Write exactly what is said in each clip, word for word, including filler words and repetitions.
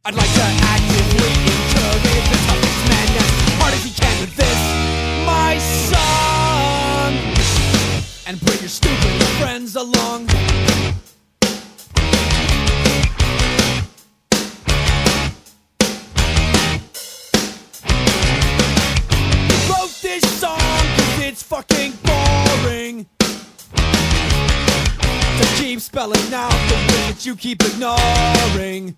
I'd like to actively encourage the toughest man as hard as he can with this, my song. And bring your stupid friends along. Wrote this song 'cause it's fucking boring to keep spelling out the words that you keep ignoring.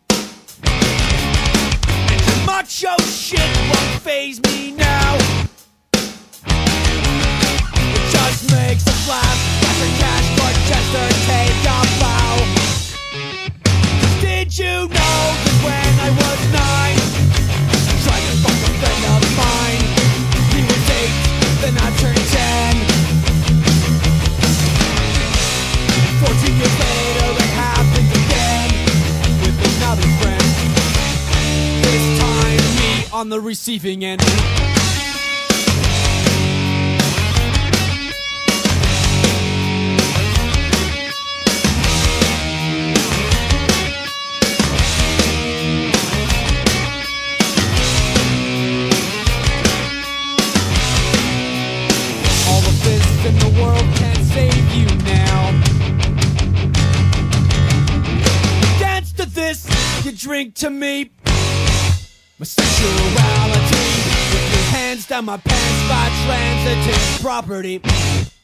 And your macho shit won't faze me now. It just makes us laugh, after cash, but just to take a bow. Did you know that when I was nine, I tried to fuck a friend of mine? He was eight, then I turned ten. Fourteen years later it happened again with another friend. This time me on the receiving end. All of this in the world can't save you now. Dance to this, you drink to me. My sexuality, with your hands down my pants by transitive property.